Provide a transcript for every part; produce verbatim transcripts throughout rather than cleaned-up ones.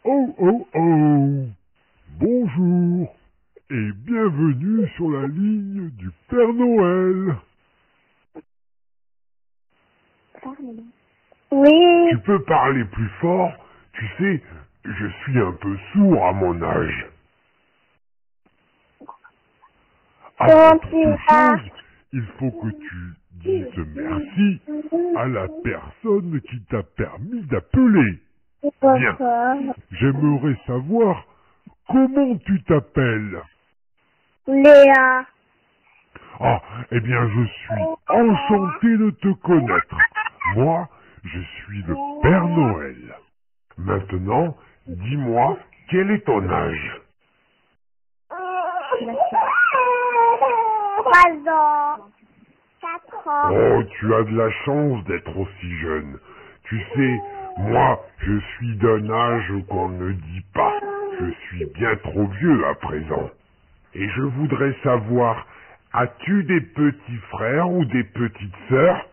Oh oh oh! Bonjour et bienvenue sur la ligne du Père Noël. Oui. Tu peux parler plus fort? Tu sais, je suis un peu sourd à mon âge. Avant toute chose, il faut que tu dises merci à la personne qui t'a permis d'appeler. Bien, j'aimerais savoir comment tu t'appelles. Léa. Ah, eh bien, je suis enchanté de te connaître. Moi, je suis le Père Noël. Maintenant, dis-moi, quel est ton âge? Trois ans. Quatre ans. Oh, tu as de la chance d'être aussi jeune. Tu sais, moi, je suis d'un âge qu'on ne dit pas. Je suis bien trop vieux à présent. Et je voudrais savoir, as-tu des petits frères ou des petites sœurs?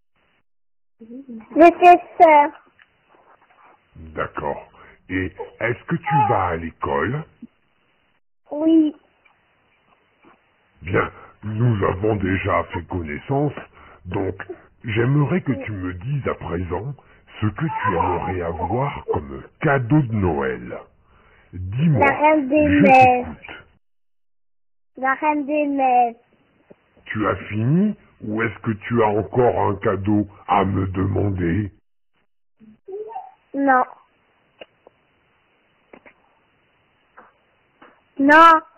J'ai tes sœurs. D'accord. Et est-ce que tu vas à l'école? Oui. Bien, nous avons déjà fait connaissance, donc j'aimerais que tu me dises à présent ce que tu aimerais avoir comme cadeau de Noël. Dis-moi, La Reine des je Neiges. t'écoute. La Reine des Neiges. Tu as fini ou est-ce que tu as encore un cadeau à me demander? Non. Non.